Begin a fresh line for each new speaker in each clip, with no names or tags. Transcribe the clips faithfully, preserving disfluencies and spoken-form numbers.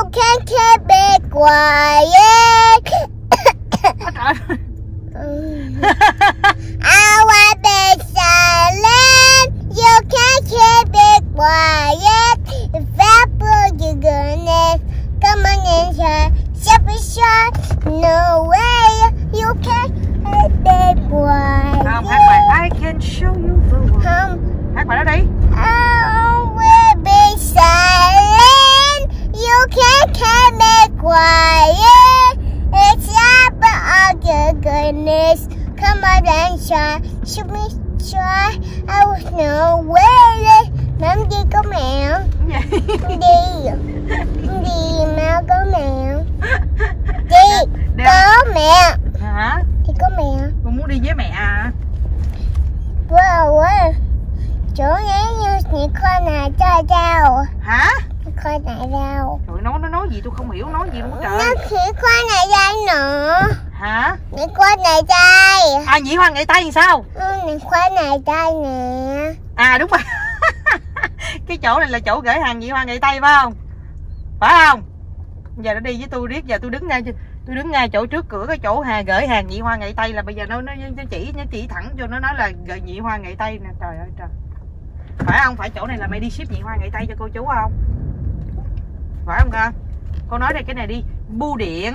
can keep it quiet. I want be silent. You can keep it quiet. If I put your goodness, come on inside. Step aside. No way. You can keep it quiet.
Không, hát bài I can show you the world.
Không.
Hát bài đó đi.
I will be silent. You can keep it quiet. It's up all your goodness. Come on and try. Show me try. I was no way. Mắm đi có mèo. Đi. Đi mà có mèo. Đi có mèo.
Hả?
Đi có mèo.
Con muốn đi với mẹ à?
Wow, wow. Chỗ ấy như những con này cho rau.
Hả?
Con này rau.
Trời, nó nó nói gì tôi không hiểu, nói gì luôn trời.
Nó chỉ con này dai nữa.
Hả?
Những con này dai.
À, nhị hoa nghệ tây làm sao?
Ừ, những con này dai nè.
À đúng rồi. Cái chỗ này là chỗ gửi hàng nhị hoa nghệ tây phải không? Phải không? Giờ nó đi với tôi riết, giờ tôi đứng ngay tôi đứng ngay chỗ trước cửa cái chỗ hàng gửi hàng nhị hoa nghệ tây là bây giờ nó nó, nó chỉ nó chỉ thẳng cho nó nói là gửi nhị hoa nghệ tây nè, trời ơi trời. Phải không? Phải chỗ này là mày đi ship nhị hoa nghệ tây cho cô chú không? Phải không con? Con nói đây cái này đi, bưu điện.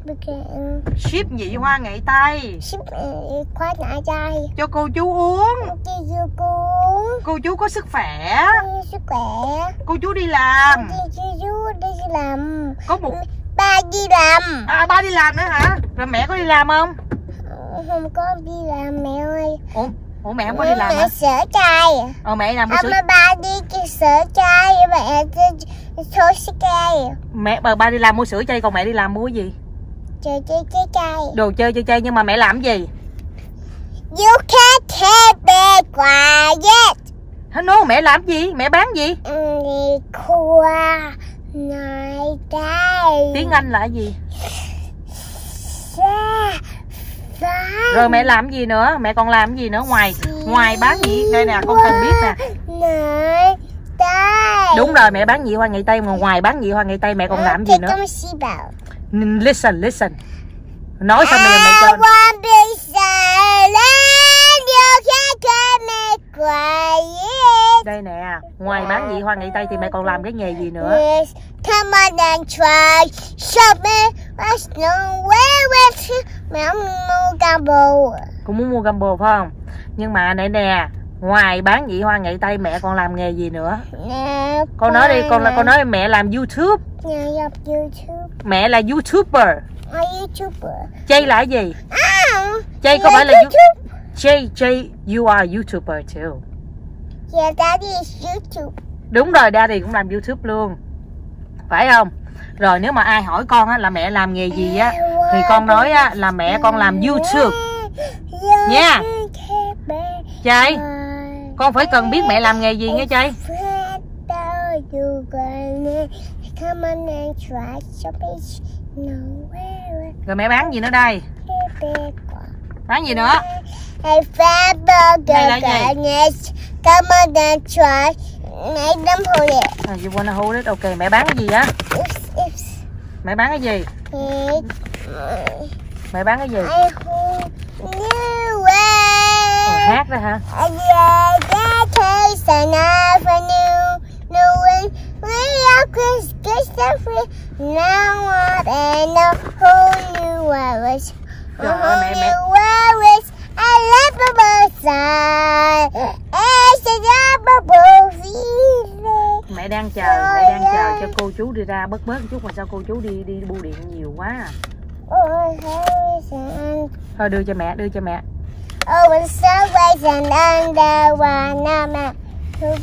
Ship nhị hoa nghệ tây.
Ship khoai nạ dai.
Cho cô chú uống.
Cho cô uống.
Cô chú có sức khỏe.
Sức khỏe.
Cô chú đi làm.
Cô chú đi làm.
Có một
ba đi làm.
À, ba đi làm nữa hả? Rồi mẹ có đi làm không?
Không có đi làm mẹ ơi.
Ủa, Ủa mẹ không có đi làm
mẹ
hả?
sửa trai.
Ờ mẹ làm
sửa... Mà ba đi sửa trai, mẹ thôi sửa trai. Mẹ
bà, ba đi làm mua sữa chay, còn mẹ đi làm mua cái gì?
Chơi chơi chơi chay.
Đồ chơi chơi chay, nhưng mà mẹ làm cái gì?
You can't keep it quiet.
Hả no, mẹ làm gì? Mẹ bán gì?
Khoa này đây.
Tiếng Anh là cái gì?
Sa,
rồi mẹ làm gì nữa? Mẹ còn làm gì nữa ngoài ngoài bán gì? Đây nè, con cần biết nè.
Này đây.
Đúng rồi, mẹ bán nhị hoa nghệ tây, mà ngoài bán nhị hoa nghệ tây mẹ còn làm gì nữa? Listen, listen. Nói xong rồi mẹ cho. Đây nè, ngoài bán nhị hoa nghệ tây thì mẹ còn làm cái nghề gì nữa?
Yes. Come on and try shopping. There's no way with mẹ muốn mua gumbo.
Con muốn mua gumbo phải không? Nhưng mà này nè, ngoài bán nhị hoa nghệ tây mẹ còn làm nghề gì nữa?
Nè,
con nói đi, con là con nói mẹ làm YouTube.
Nè, làm YouTube.
Mẹ là YouTuber.
À, YouTuber.
Chay là cái gì?
À,
Chay có phải là YouTube? Chay, Chay, you are YouTuber too.
Yeah, Daddy is YouTube.
Đúng rồi, Daddy cũng làm YouTube luôn. Phải không? Rồi nếu mà ai hỏi con á, là mẹ làm nghề gì á, thì con nói á, là mẹ con làm YouTube nha. Chay, con phải cần biết mẹ làm nghề gì nghe Chay. Rồi mẹ bán gì nữa đây? Bán gì nữa? Đây là gì?
Come on and try. Mẹ đâm hold it.
Ah, you wanna hold it? Ok, mẹ bán cái gì á? Mẹ bán cái gì? Mẹ bán cái gì? Ồ, hát đó hả? Trời ơi, mẹ mẹ mẹ đang chờ, mẹ đang chờ cho cô chú đi ra bớt bớt chút, mà sao cô chú đi đi bưu điện nhiều quá à. Thôi đưa cho mẹ, đưa cho mẹ.
Oh, and subways and underwater, mama. And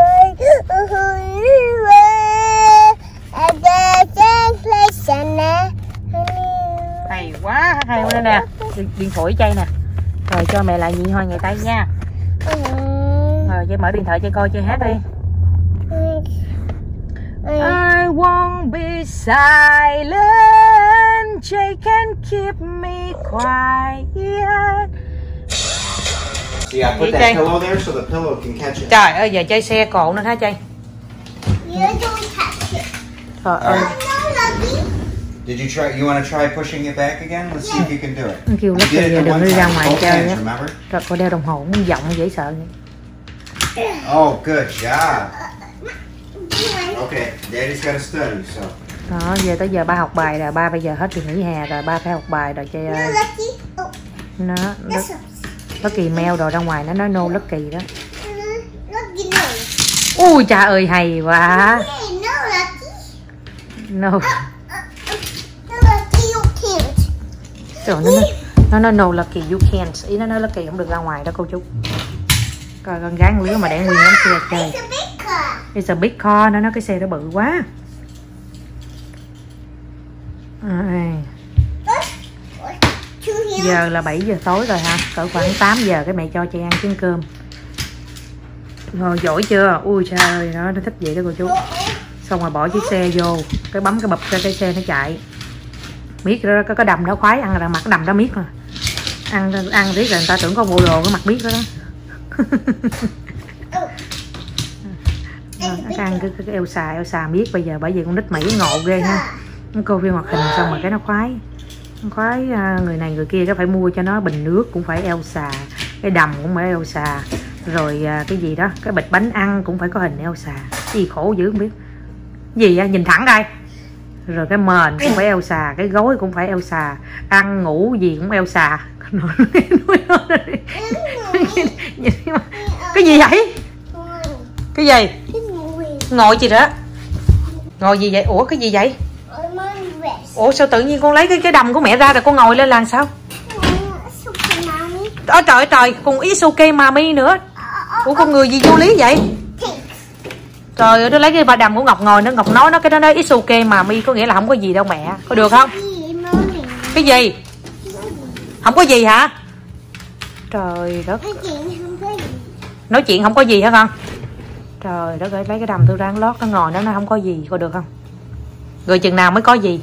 there's a place and
hay quá, hay quá nè. Điện thoại Chay nè. Rồi cho mẹ lại nhị hoa nghệ tây nha. Rồi Chay mở điện thoại cho coi, chơi hát đi. I won't be silent. Chay can keep me quiet.
Yeah, put that pillow there so the pillow can catch it.
Trời ơi, giờ Chay xe cộ nữa hả Chay? Trời ơi.
Did you try? You want to try pushing it back again? Let's see if you can do it.
Nó kêu lắc
You did
giờ
it the
đừng
one
đi ra
time,
ngoài
both
chơi
hands,
á.
remember?
Rồi cô đeo đồng hồ cũng giọng dễ sợ vậy.
Oh, good job. Okay, Daddy's got to study, so.
Đó, giờ tới giờ ba học bài rồi, ba bây giờ hết kỳ nghỉ hè rồi, ba phải học bài rồi chơi.
No, Lucky. Oh,
Nó
that's a,
Lucky mèo rồi ra ngoài nó nói no Lucky đó.
Lucky no.
Ui trời ơi hay quá.
Hey, no, Lucky.
No.
Uh, uh, no, Lucky, you can't.
Trời nó nói, nó nói no Lucky you can't. Ý nó nói Lucky không được ra ngoài đó cô chú. Coi con gái lứa mà để nguyên lắm xe chơi.
It's a big car.
It's a big car, nó nói cái xe đó bự quá. À, giờ là bảy giờ tối rồi ha, cỡ khoảng tám giờ cái mẹ cho chị ăn chén cơm. Rồi giỏi chưa? Ui trời ơi, nó nó thích vậy đó cô chú. Xong rồi bỏ chiếc xe vô, cái bấm cái bập cho cái xe nó chạy. Miết đó, có cái đầm đó khoái ăn là mặt cái đầm đó miết rồi. Ăn ăn riết rồi người ta tưởng có bộ đồ cái mặt miết đó đó. Nó ăn cái, cái, cái Elsa Elsa miết bây giờ bởi vì con nít Mỹ ngộ ghê ha. Nó coi phim hoạt hình xong rồi cái nó khoái. Nó khoái người này người kia cái phải mua cho nó bình nước cũng phải Elsa, cái đầm cũng phải Elsa, rồi cái gì đó, cái bịch bánh ăn cũng phải có hình Elsa. Gì khổ dữ không biết. Gì á, nhìn thẳng đây. Rồi cái mền cũng phải Elsa, cái gối cũng phải Elsa, ăn ngủ gì cũng Elsa. Cái gì vậy? Cái gì? Ngồi gì đó? Ngồi gì vậy? Ủa cái gì vậy? Ủa sao tự nhiên con lấy cái cái đầm của mẹ ra rồi con ngồi lên làm sao? Ôi trời ơi trời, con It's okay mami nữa. Ủa con người gì vô lý vậy? Trời ơi, nó lấy cái ba đầm của Ngọc ngồi nữa, Ngọc nói nó cái đó nói It's okay mami có nghĩa là không có gì đâu mẹ. Có được không? Cái gì? Không có gì hả? Trời đất. Nói chuyện không có gì hả con? Trời đất ơi, lấy cái đầm tôi ráng lót nó ngồi đó nó không có gì, có được không? Rồi chừng nào mới có gì?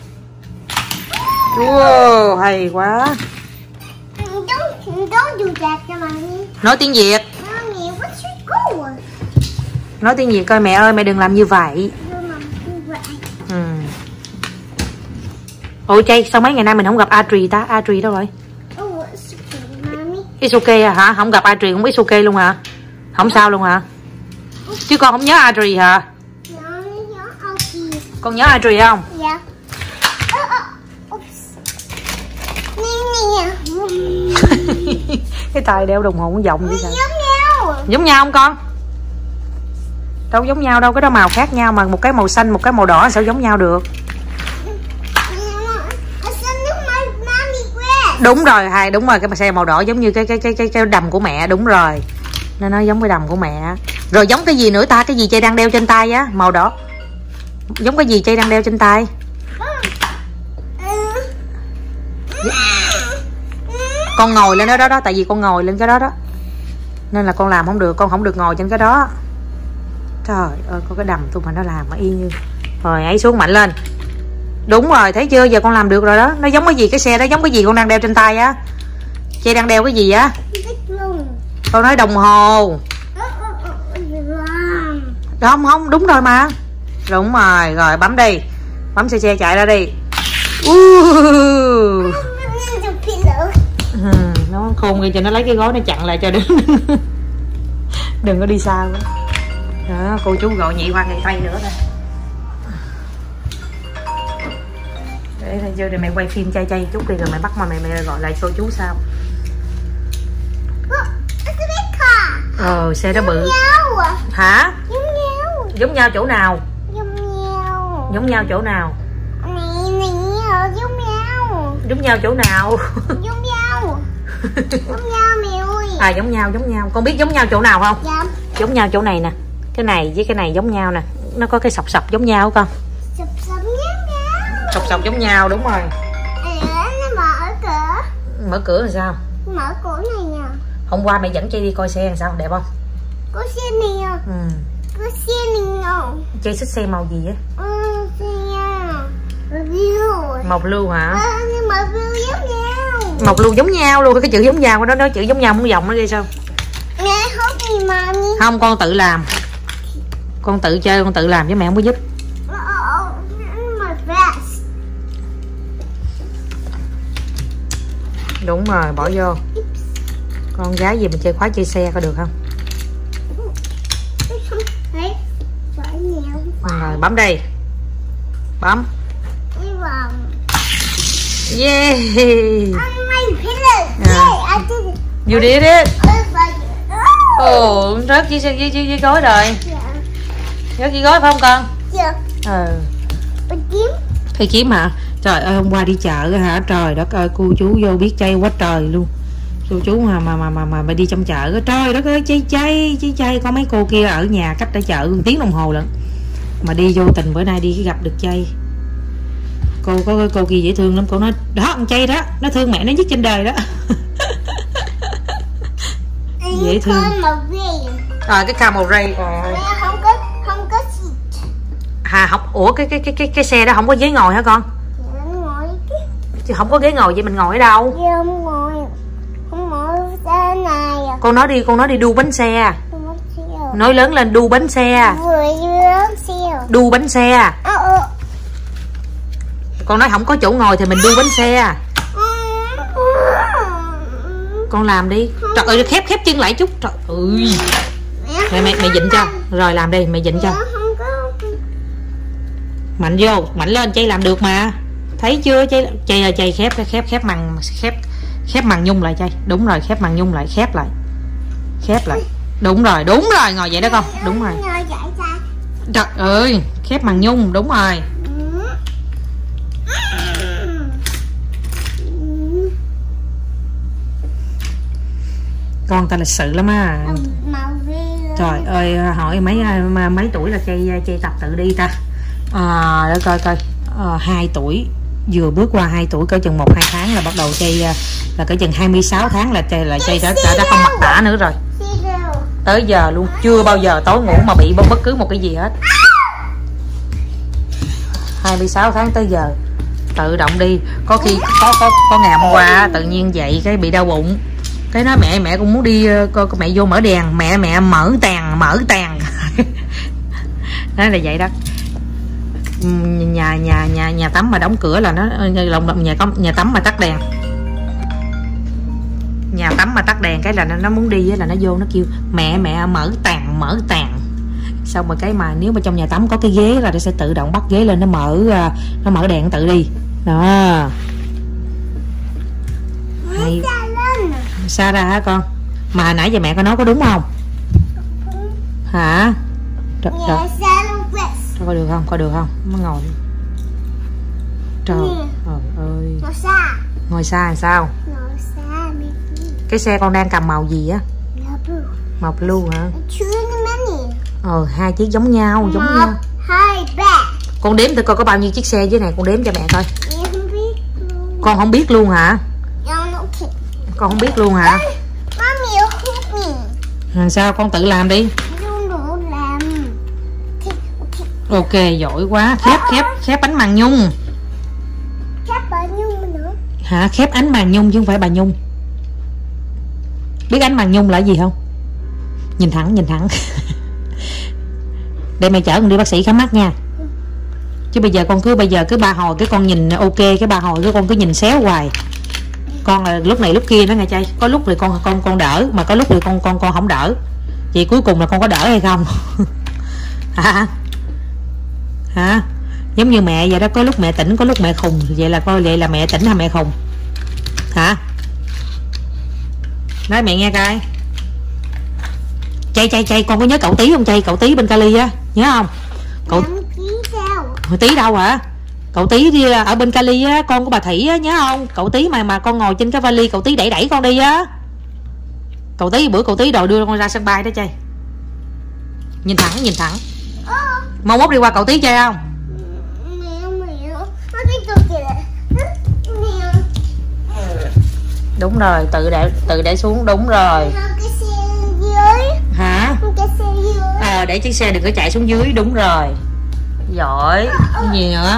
Wow, hay quá. Nói tiếng Việt. Nói tiếng Việt coi mẹ ơi, mẹ đừng làm như vậy. Ừ. Ủa Chay, sao mấy ngày nay mình không gặp Adri ta? Adri đâu rồi? It's okay à, hả? Không gặp Adri cũng it's okay luôn hả? Không sao luôn hả? Chứ con không nhớ Adri hả? Con nhớ Adri không?
Dạ.
Cái tay đeo đồng hồ cũng vọng vậy sao?
Giống nhau.
Giống nhau không con? Đâu giống nhau đâu, cái đó màu khác nhau mà, một cái màu xanh một cái màu đỏ sao giống nhau được? Đúng rồi, hai đúng rồi, cái xe màu đỏ giống như cái cái cái cái, cái đầm của mẹ, đúng rồi. Nó nói giống cái đầm của mẹ. Rồi giống cái gì nữa ta? Cái gì Chay đang đeo trên tay á, màu đỏ. Giống cái gì Chay đang đeo trên tay? Con ngồi lên đó đó, đó tại vì con ngồi lên cái đó đó nên là con làm không được, con không được ngồi trên cái đó. Trời ơi, có cái đầm tôi mà nó làm mà y như. Rồi ấy xuống mạnh lên. Đúng rồi, thấy chưa, giờ con làm được rồi đó. Nó giống cái gì, cái xe đó giống cái gì con đang đeo trên tay á? Chay đang đeo cái gì á? Con nói đồng hồ. Không không, đúng rồi mà. Đúng rồi, rồi bấm đi. Bấm xe xe chạy ra đi. Uh. Ừ, nó khôn gây cho nó lấy cái gối nó chặn lại cho đừng đừng có đi xa quá. Đó, cô chú gọi nhị qua ngày tay nữa thôi. Để thôi chưa, để mẹ quay phim Chay Chay chút đi rồi mẹ bắt mà mẹ mẹ gọi lại cô chú sao? Ờ, xe đó bự. Hả?
Giống nhau.
Giống nhau chỗ nào?
Giống nhau.
Giống nhau chỗ nào?
Này này giống nhau.
Giống nhau chỗ nào?
Giống nhau. Giống nhau mẹ ơi.
À giống nhau, giống nhau. Con biết giống nhau chỗ nào không?
Dạ.
Giống nhau chỗ này nè. Cái này với cái này giống nhau nè. Nó có cái sọc sọc giống nhau con.
Sọc sọc giống nhau.
Sọc sọc giống nhau, đúng rồi.
À, nó mở cửa.
Mở cửa là sao?
Mở cửa này nè.
Hôm qua mẹ dẫn Chay đi coi xe làm sao, đẹp không?
Có xe này nè.
Ừ.
Có xe này nè.
Chay thích xe màu gì á?
Ừ, xe màu blue.
Màu blue hả?
À, nhưng mà blue giống nhau.
Màu blue giống nhau luôn, cái chữ giống nhau của nó, nó chữ giống nhau muốn vòng nó đi sao?
Mẹ hốt gì mà đi.
Không, con tự làm. Con tự chơi, con tự làm chứ mẹ không có giúp.
My vest.
Đúng rồi, bỏ vô. Con gái gì mình chơi khóa chơi xe có được không? Rồi bấm đi. Bấm. Yeah. À. You did it. Ồ, rớt chiếc chiếc chiếc gói rồi. Rớt chiếc gói phải không con? Ừ. Cây kiếm hả? Trời ơi, hôm qua đi chợ hả? Trời đất ơi, cô chú vô biết chay quá trời luôn. Cô chú mà mà mà mà, mà, mà đi trong chợ, trời đất ơi, chay chay chay chay. Có mấy cô kia ở nhà cách ra chợ một tiếng đồng hồ lận. Mà đi vô tình bữa nay đi gặp được chay. Cô có cô kia dễ thương lắm, cô nói đó con chay đó, nó thương mẹ nó nhất trên đời đó. Dễ thương. À, cái camel ray rồi.
Không có không có seat.
À, học ủa cái cái cái cái cái xe đó không có ghế ngồi hả con?
Ngồi
Chứ không có ghế ngồi vậy mình ngồi ở đâu?
Không ngồi. Không ngồi xe này.
Con nói đi, con nói đi đu bánh xe. Nói lớn lên đu bánh xe. Đu bánh xe. Con nói không có chỗ ngồi thì mình đu bánh xe. Con làm đi. Trời ơi, khép khép chân lại chút. Trời ơi. Mẹ mẹ mẹ dịnh cho. Rồi làm đi, mẹ dịnh cho. Mạnh vô, mạnh lên, Chay làm được mà. Thấy chưa? Chay Chay ơi, Chay khép khép khép màn khép khép màn nhung lại Chay. Đúng rồi, khép màn nhung lại, khép lại. Khép lại. Đúng rồi, đúng rồi, ngồi vậy đó con. Đúng rồi. Trời ơi, khép màn nhung, đúng rồi. Con ta lịch sự lắm á. Trời ơi, hỏi mấy mấy tuổi là Chay Chay tập tự đi ta? À, để coi coi. À, hai tuổi, vừa bước qua hai tuổi cỡ chừng một hai tháng là bắt đầu Chay là cỡ chừng hai mươi sáu tháng là Chay là Chay đã, đã đã không mặc tã nữa rồi. Tới giờ luôn chưa bao giờ tối ngủ mà bị bất cứ một cái gì hết. hai mươi sáu tháng tới giờ tự động đi. Có khi có có có ngày hôm qua tự nhiên dậy cái bị đau bụng. Cái nói mẹ mẹ cũng muốn đi coi mẹ vô mở đèn, mẹ mẹ mở tàn mở tàn. Nói là vậy đó. Nhà nhà nhà nhà tắm mà đóng cửa là nó lòng nhà có nhà tắm mà tắt đèn. Nhà tắm mà tắt đèn cái là nó, nó muốn đi là nó vô nó kêu mẹ mẹ mở tàn mở tàn. Xong rồi cái mà nếu mà trong nhà tắm có cái ghế là nó sẽ tự động bắt ghế lên, nó mở nó mở đèn tự đi đó. Hay. Sao ra hả con? Mà nãy giờ mẹ có nói có đúng không? Hả? Trời, trời. Coi được không? Coi được không? Nó ngồi. Trời ơi. Ngồi xa. Ngồi xa làm sao? Ngồi xa. Cái xe con đang cầm màu gì á? Màu blue hả? Ờ, hai chiếc giống nhau, giống nhau. Hai, ba. Con đếm thử coi có bao nhiêu chiếc xe dưới này, con đếm cho mẹ coi. Con không biết luôn hả? Con không biết luôn hả? À, sao con tự làm đi. Ok, giỏi quá. Khép khép khép bánh màn nhung. Khép bà nhung nữa. Hả? Khép ánh màn nhung chứ không phải bà nhung. Biết ánh màn nhung là gì không? Nhìn thẳng, nhìn thẳng. Để mẹ chở con đi bác sĩ khám mắt nha. Chứ bây giờ con cứ bây giờ cứ ba hồi cái con nhìn ok, cái ba hồi cái con cứ nhìn xéo hoài. Con là lúc này lúc kia đó nghe Chay. Có lúc thì con con con đỡ, mà có lúc thì con con con không đỡ. Vậy cuối cùng là con có đỡ hay không? Hả? Hả? Giống như mẹ vậy đó, có lúc mẹ tỉnh, có lúc mẹ khùng. Vậy là coi vậy là mẹ tỉnh hay mẹ khùng? Hả? Nói mẹ nghe coi. Chay Chay Chay, con có nhớ cậu Tí không Chay? Cậu Tí bên Cali á, nhớ không? Cậu Tí đâu hả? Cậu Tí đi ở bên Cali á, con của bà Thủy á, nhớ không? Cậu Tí mà mà con ngồi trên cái vali, cậu Tí đẩy đẩy con đi á. Cậu Tí bữa cậu Tí đòi đưa con ra sân bay đó Chay. Nhìn thẳng, nhìn thẳng. Mong mốt đi qua cậu Tí chơi không? Đúng rồi, tự để tự để xuống, đúng rồi. Hả? À, để chiếc xe đừng có chạy xuống dưới, đúng rồi. Giỏi. Cái gì nữa?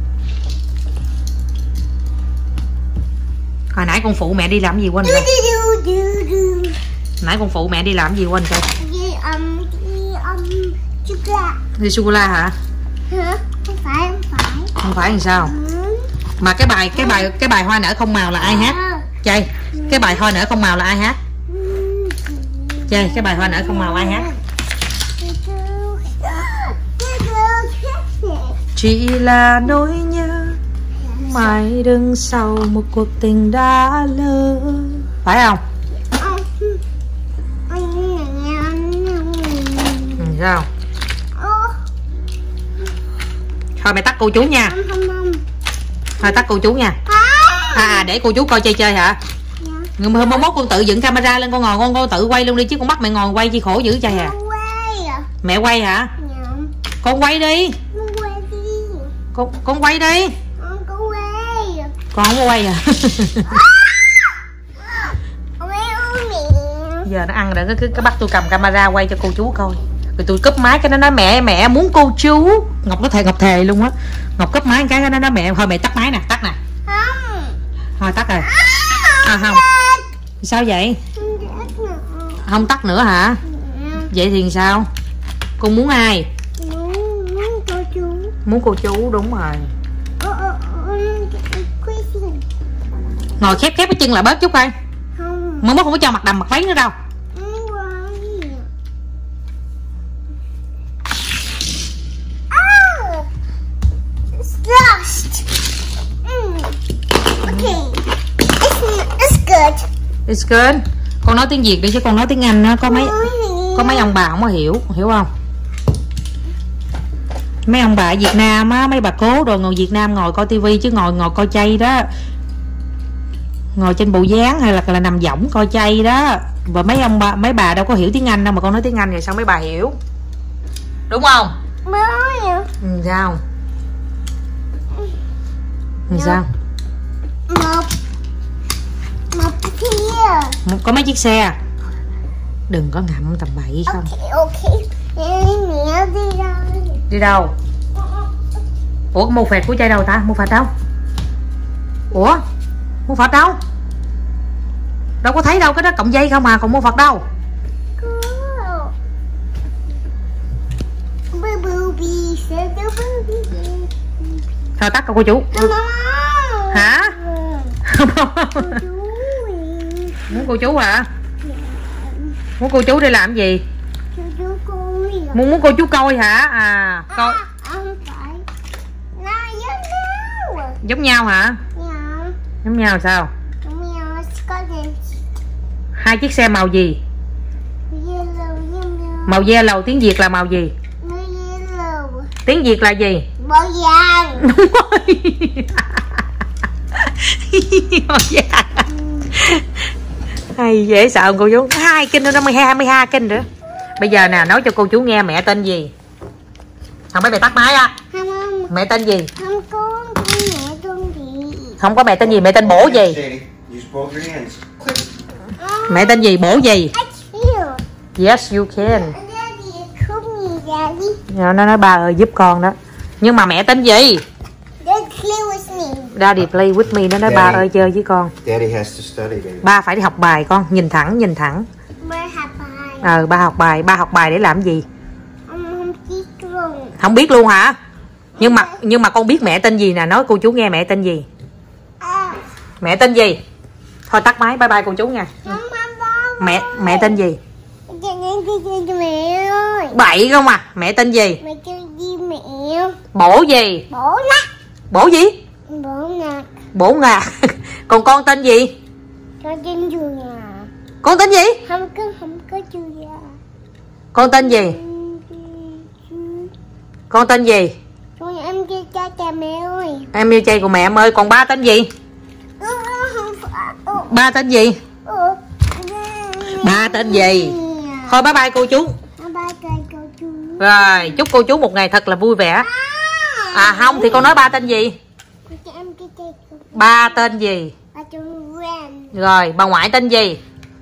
Hồi nãy con phụ mẹ đi làm gì quên rồi? Nãy con phụ mẹ đi làm gì quên rồi? Đi sô-cô-la hả?
Không phải, không phải.
Không phải làm sao? Mà cái bài cái bài cái bài Hoa nở không màu là ai hát? Chơi cái bài Hoa Nở Không Màu là ai hát? Chơi cái bài Hoa Nở Không Màu ai hát? Chỉ là nỗi nhớ mãi đứng sau một cuộc tình đã lỡ, phải không? Ừ, sao? Thôi mày tắt cô chú nha. Thôi tắt cô chú nha. À để cô chú coi chơi chơi hả? Nhưng mà hôm mốt con tự dựng camera lên, con ngồi con con tự quay luôn đi chứ con bắt mày ngồi quay chi khổ dữ trời à. Mẹ quay hả? Con quay đi. Con con quay đi. Con không có quay à? Giờ nó ăn rồi cái, cái, cái bắt tôi cầm camera quay cho cô chú coi. Rồi tôi cúp máy cái nó nói mẹ mẹ muốn cô chú. Ngọc nó thề Ngọc thề luôn á. Ngọc cúp máy cái nó nói mẹ thôi mẹ tắt máy nè, tắt nè. Không. Thôi tắt rồi. À không. Sao vậy? Không tắt nữa hả? Vậy thì sao? Con muốn ai? Muốn cô chú. Muốn cô chú đúng rồi. Ngồi khép khép cái chân lại bớt chút coi. Không. Mới mốt không có cho mặc đầm mặc váy nữa đâu.
Lost. Mm. Okay. It's, it's good.
It's good. Con nói tiếng Việt đi chứ con nói tiếng Anh á có mấy có mấy ông bà không có hiểu, hiểu không? Mấy ông bà ở Việt Nam á, mấy bà cố rồi ngồi Việt Nam ngồi coi tivi chứ ngồi ngồi coi chay đó. Ngồi trên bộ dáng hay là là nằm võng coi chay đó. Và mấy ông bà mấy bà đâu có hiểu tiếng Anh đâu mà con nói tiếng Anh rồi sao mấy bà hiểu? Đúng không? Ừ, sao? Ừ, sao?
Một Một kia.
Có mấy chiếc xe. Đừng có ngậm tầm bậy không?
Ok, ok. Mẹ đi đâu?
Đi đâu? Ủa mua phẹt của chai đâu ta? Mua phẹt đâu? Ủa? Mua phẹt đâu? Đâu có thấy đâu, cái đó cọng dây không mà, còn mua phẹt đâu? Thôi tắt cô chú. Hả? Muốn cô chú hả? Muốn cô chú đi làm gì? Muốn muốn cô chú coi hả? À coi. Giống nhau hả? Giống nhau sao? Hai chiếc xe màu gì? Màu yellow, tiếng Việt là màu gì? Tiếng Việt là gì?
Màu vàng.
Đúng rồi. Màu vàng. Hay dễ sợ cô chú. Hai kinh nữa, nó mới hai mươi hai kinh nữa. Bây giờ nè, nói cho cô chú nghe mẹ tên gì? Không mấy mẹ tắt máy á. Mẹ tên gì?
Không có mẹ tên gì.
Không có mẹ tên gì, mẹ tên bổ gì? Mẹ tên gì, bổ gì? Yes you can. Nó nói ba ơi giúp con đó. Nhưng mà mẹ tên gì? Daddy play with me. Nó nói ba ơi chơi với con.
Daddy has to study, baby.
Ba phải đi học bài con. Nhìn thẳng, nhìn thẳng.
Ba học bài.
Ờ ba học bài. Ba học bài để làm gì?
Không biết luôn.
Không biết luôn hả? Nhưng mà nhưng mà con biết mẹ tên gì nè. Nói cô chú nghe mẹ tên gì?
À.
Mẹ tên gì? Thôi tắt máy, bye bye cô chú nha. Mẹ mẹ tên gì?
Mẹ ơi.
Bậy không à? Mẹ tên gì?
Mẹ tên gì mẹ?
Bổ gì?
Bổ lắc.
Bổ gì?
Bổ ngạc.
Bổ ngạc. Còn con tên gì?
Con tên Julia.
Con tên gì?
Không có không có Julia.
Con tên gì? Con tên gì?
Con em kêu cha cha mẹ ơi.
Em yêu chay của mẹ em ơi. Còn ba tên gì?
Ừ, không phải. Ừ.
Ba tên gì?
Ừ.
Ba tên gì? Thôi bye bye cô chú.
Bye bye cô chú.
Rồi chúc cô chú một ngày thật là vui vẻ. À không thì con nói ba tên gì? Ba tên gì? Rồi bà ngoại tên gì?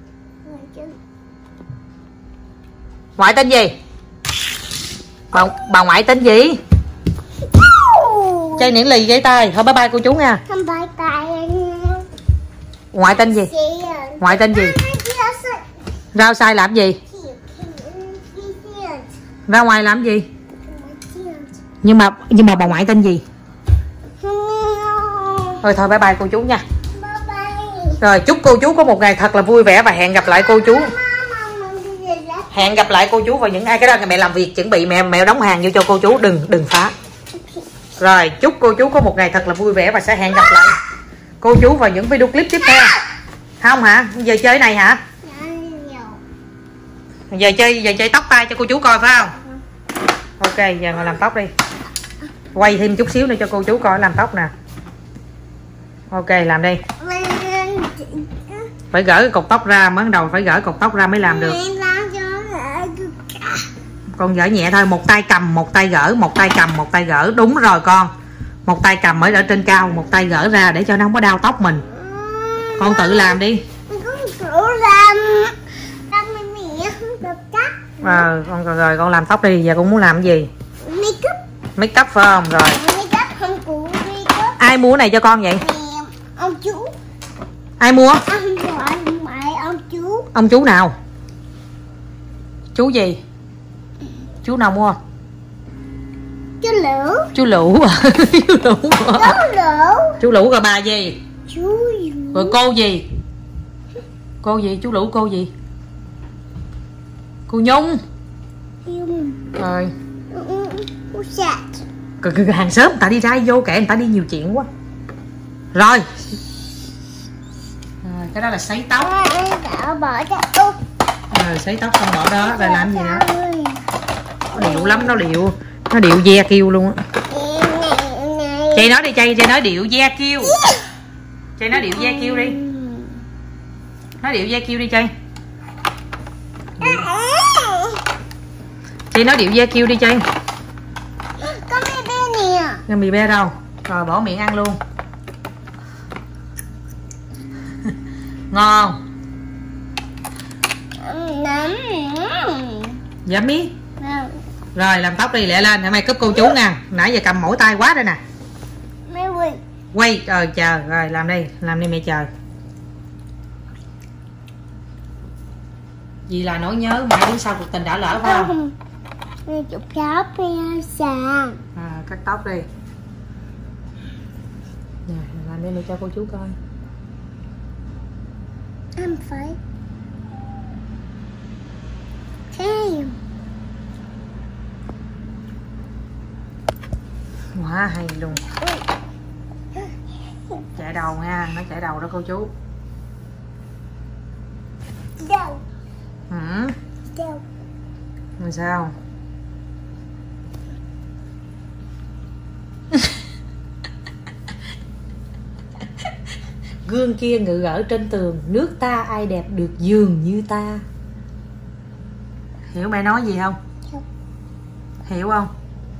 Ngoại tên gì? Bà, bà ngoại tên gì? Chay niễn lì gãy tay. Thôi bye bye cô chú nha.
Không bye bye.
Ngoại tên gì? Ngoại tên gì? Rao sai làm gì? Ra ngoài làm gì? Nhưng mà nhưng mà bà ngoại tên gì? Thôi thôi bye bye cô chú nha.
Bye bye.
Rồi chúc cô chú có một ngày thật là vui vẻ và hẹn gặp lại cô chú. Hẹn gặp lại cô chú vào những ai cái đó mẹ làm việc chuẩn bị mẹ mẹ đóng hàng vô cho cô chú, đừng đừng phá. Rồi chúc cô chú có một ngày thật là vui vẻ và sẽ hẹn gặp lại cô chú vào những video clip tiếp theo. Không hả? Giờ chơi này hả? Giờ chơi giờ chơi tóc tai cho cô chú coi phải không? Ok, giờ ngồi làm tóc đi. Quay thêm chút xíu nữa cho cô chú coi làm tóc nè. Ok, làm đi. Phải gỡ cái cột tóc ra, mới đầu phải gỡ cột tóc ra mới làm được. Con gỡ nhẹ thôi, một tay cầm, một tay gỡ, một tay cầm, một tay gỡ. Đúng rồi con. Một tay cầm mới ở trên cao, một tay gỡ ra để cho nó không có đau tóc mình. Con tự làm đi. Ờ, con rồi con làm tóc đi, giờ con muốn làm cái gì?
Make up.
Make up phải không? Rồi.
Make up không của make up.
Ai mua cái này cho con vậy?
Ông chú.
Ai mua?
Ông phải phải ông chú.
Ông chú nào? Chú gì? Chú nào mua?
Chú Lũ.
Chú Lũ. Chú Lũ.
Chú Lũ.
Chú Lũ rồi bà gì?
Chú.
Rồi cô gì? Cô gì? Chú Lũ cô gì? Cô Nhung.
Nhung.
Rồi.
Cô Sạch.
Hàng xóm người ta đi ra vô kệ, người ta đi nhiều chuyện quá. Rồi. Rồi cái đó là sấy tóc.
Bỏ ra.
Rồi sấy tóc xong bỏ đó rồi làm gì nữa? Nó điệu lắm, nó điệu. Nó điệu ve kêu luôn á. Chị nói đi Chay, Chay nói điệu ve kêu. Chay nói điệu ve kêu đi. Nói điệu ve kêu đi Chay. Chị nói điệu ve kêu đi Chay.
Có mì bé nè.
Cái mì be đâu? Rồi bỏ miệng ăn luôn. Ngon.
Nấm.
Dạ mí. Rồi làm tóc đi lẹ lên, mày cúp cô chú nha. Nãy giờ cầm mỗi tay quá đây nè.
Mày quay.
Quay, rồi chờ, rồi làm đi, làm đi mẹ chờ. Vì là nỗi nhớ mãi đến sau cuộc tình đã lỡ phải không?
Mày chụp tóc đi sao?
À, cắt tóc đi. Rồi, làm đi mẹ cho cô chú coi.
Em phải. Thêm.
Quá hay luôn. Chạy đầu nha, nó chạy đầu đó cô chú.
Đâu?
Ừ.
Đâu?
Làm sao? Gương kia ngự ở trên tường, nước ta ai đẹp được dường như ta. Hiểu mẹ nói gì không?
Hiểu.
Hiểu không?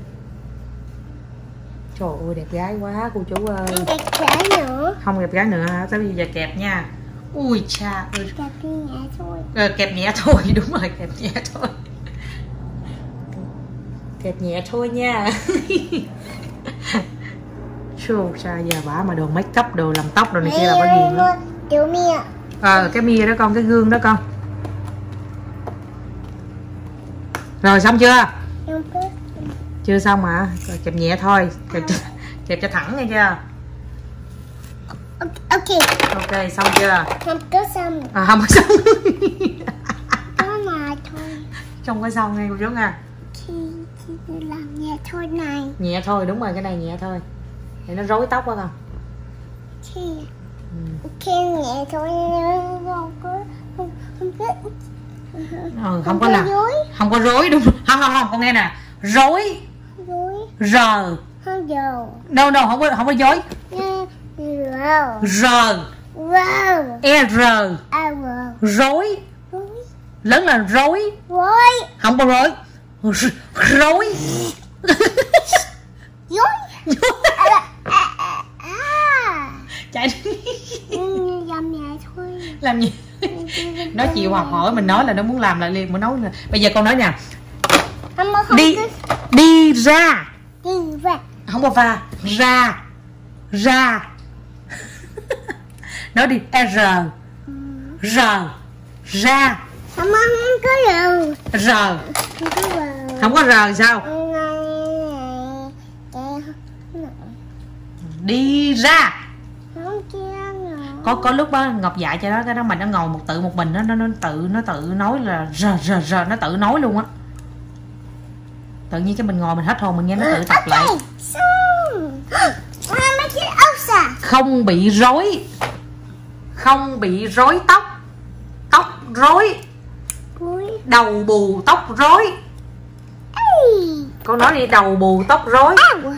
Trời ơi đẹp gái quá cô chú ơi.
Không đẹp gái nữa.
Không đẹp gái nữa hả? Tới bây giờ kẹp nha. Ui cha ơi.
Kẹp nhẹ thôi.
Ờ, kẹp nhẹ thôi, đúng rồi, kẹp nhẹ thôi. Kẹp nhẹ thôi nha. Chô, sao giờ bả mà đồ make up, đồ làm tóc, đồ này kia là bả ghiền lắm.
Tiểu mia.
Ờ, cái mia đó con, cái gương đó con. Rồi xong chưa?
Không có.
Chưa xong hả? Rồi, kẹp nhẹ thôi, kẹp cho, kẹp cho thẳng nghe chưa?
Ok.
Ok, xong chưa?
Không có xong.
À, không có xong.
Có mà thôi.
Không có xong nghe cô chú nha.
Khi, khi làm nhẹ thôi này.
Nhẹ thôi, đúng rồi, cái này nhẹ thôi. Để nó rối tóc quá con.
Khi,
Ừ.
khi nhẹ thôi không có không, không có
Ừ, không có là
rối.
Không có rối đúng không? Không không không, con nghe nè. Rối.
Rối.
R.
Không giờ.
Đâu đâu không có không có dối.
Rờ.
R.
Rờ.
E R.
À rờ.
Rối.
Rối.
Lớn là rối.
Rối.
Không có rối. R- Rối.
Rối. À, à, à, à.
Chạy đi.
Ừ, làm nhẹ thôi.
Làm gì? Nó chịu học hỏi mình nói là nó muốn làm lại liền, muốn nói là bây giờ con nói nè.
Không, không
Đi
cứ-
đi ra.
đi ra.
Không có va. Ra. Ra. Nói đi. R. R. Ra.
Không, không có rờ.
R.
Không có rờ.
Không có R sao? Đi ra.
Không kia nữa.
có có lúc á Ngọc dạy cho nó cái đó mà nó ngồi một tự một mình nó nó nó tự nó tự nói là rờ rờ rờ nó tự nói luôn á. Tự nhiên cái mình ngồi mình hết hồn mình nghe nó tự tập lại. Không bị rối, không bị rối tóc, tóc rối, đầu bù tóc rối. Con nói đi, đầu bù tóc rối.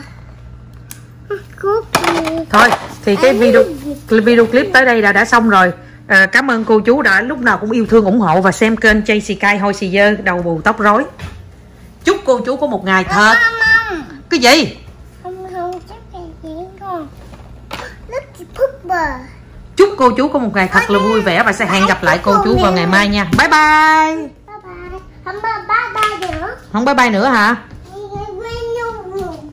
Thôi thì cái video video clip tới đây là đã xong rồi. À, cảm ơn cô chú đã lúc nào cũng yêu thương ủng hộ và xem kênh Jessica Hôi Xì Dơ đầu bù tóc rối. Chúc cô chú có một ngày thật cái gì?
Không không chắc cái gì con. Pooper.
Chúc cô chú có một ngày thật là vui vẻ và sẽ hẹn gặp lại cô chú vào ngày mai nha. Bye bye.
Bye bye. Không bye bye nữa.
Không bye bye nữa hả?